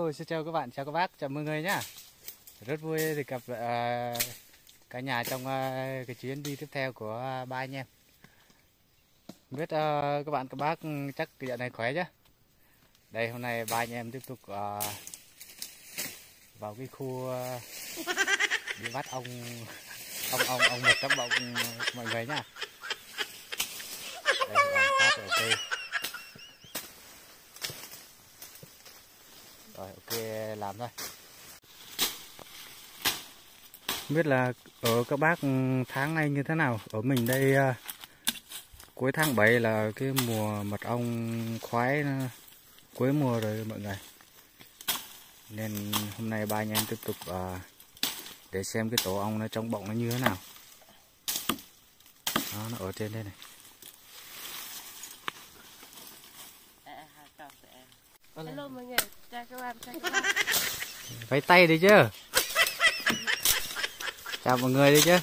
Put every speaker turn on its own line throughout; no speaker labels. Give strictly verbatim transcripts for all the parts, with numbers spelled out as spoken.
Hello, xin chào các bạn, chào các bác, chào mừng người nhá. Rất vui được gặp uh, cả nhà trong uh, cái chuyến đi tiếp theo của uh, ba anh em. Biết uh, các bạn các bác chắc dạo này khỏe chứ. Đây hôm nay ba anh em tiếp tục uh, vào cái khu uh, đi bắt ông ông ông ông mực các bạn mọi người nhá. Đây là phát ok. Rồi ok làm thôi. Không biết là ở các bác tháng này như thế nào. Ở mình đây uh, cuối tháng bảy là cái mùa mật ong khoái cuối mùa rồi mọi người. Nên hôm nay ba anh em tiếp tục uh, để xem cái tổ ong nó trong bọng nó như thế nào. Đó, nó ở trên đây này.
Hello mọi người, chào các bạn, chào các bạn.
Vẫy tay đi chứ. Chào mọi người đi chứ.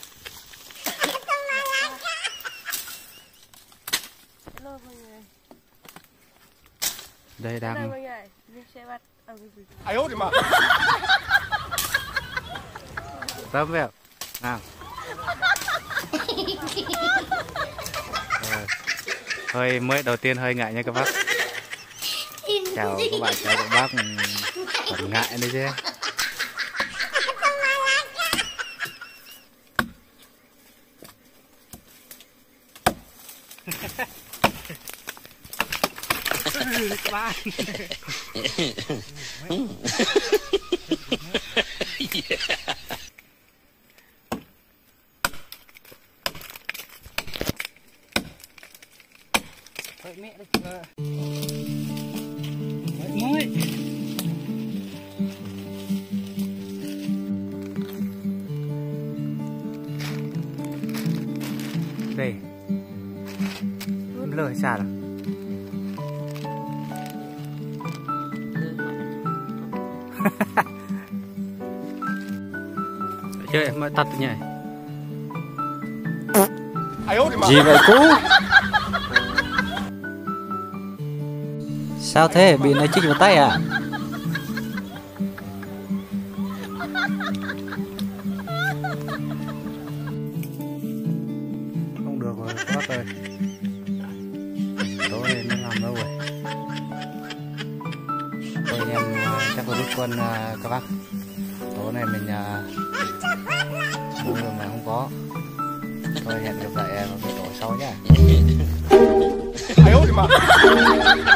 Hello mọi người.
Đây đang.
Hello mọi người, mình sẽ bắt ong gì?
Ai ôi mà.
Tâm vào. Nào. Rồi. Hơi mới đầu tiên hơi ngại nha các bác. Chào các bạn, chào các bác còn ngại đấy chứ. Các bạn. Thôi mẹ được chưa? Mới. Đây. Lời xa rồi. Chơi mà tắt nhỉ. Gì vậy cú? Sao thế? Bị nó chích vào tay à? Không được rồi, các bác ơi. Tối nay nó làm đâu rồi? Thôi anh em chắc là rút quân các bác. Tối nay mình uống đường này không có. Thôi hẹn gặp lại vào cái tổ sau nhá.